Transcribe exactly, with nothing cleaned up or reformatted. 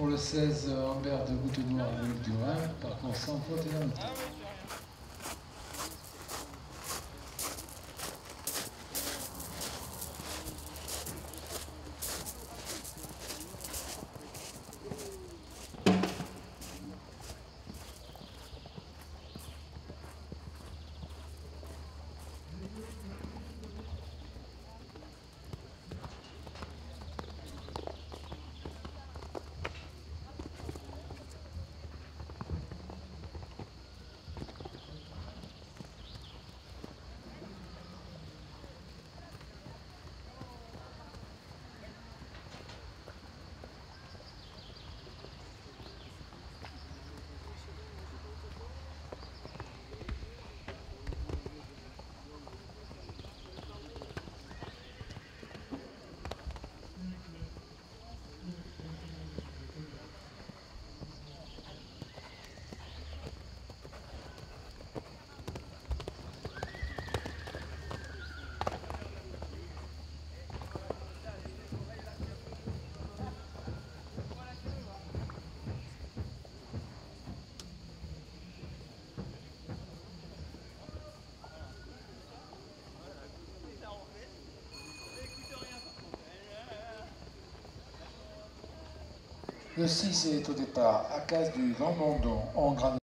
pour le seize Amber de Goutte Noire Loïc du Rhin, parcours sans faute et en temps. Le six est au départ à Casse du Grand Mondon en Grande.